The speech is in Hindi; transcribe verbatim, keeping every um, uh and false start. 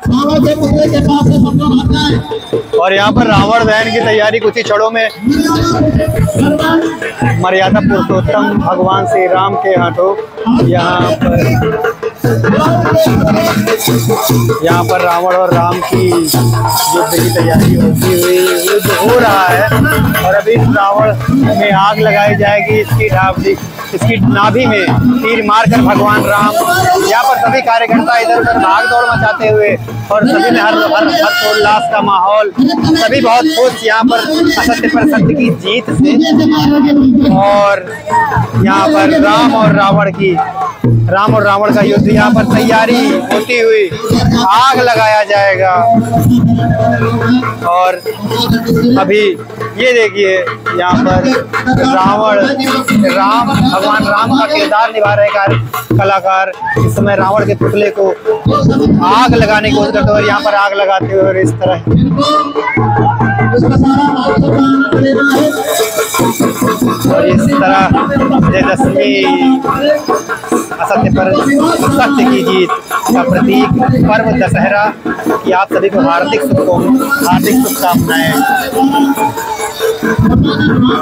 और यहाँ पर रावण दहन की तैयारी कुछ ही क्षणों में मर्यादा पुरुषोत्तम भगवान श्री राम के हाथों यहाँ पर यहाँ पर रावण और राम की युद्ध की तैयारी होती हुई युद्ध हो रहा है। और अभी रावण में आग लगाई जाएगी, इसकी नाभि इसकी नाभि में तीर मारकर भगवान राम। यहाँ पर सभी कार्यकर्ता इधर उधर भाग दौड़ मचाते हुए और सभी में हर हर हर्षोल्लास का माहौल, सभी बहुत खुश यहाँ पर असत्य पर सत्य की जीत से। और यहाँ पर राम और रावण की राम और रावण का युद्ध यहाँ पर तैयारी होती हुई आग लगाया जाएगा। और अभी ये देखिए यहाँ पर रावण राम भगवान राम का किरदार निभा रहे कलाकार इस समय रावण के पुतले को आग लगाने की कोशिश करते हुए यहाँ पर आग लगाते हुए और इस तरह और इस तरह विजयदशमी असत्य पर सत्य की जीत का प्रतीक पर्व दशहरा की आप सभी को हार्दिक शुभकामनाएं हार्दिक शुभकामनाएं।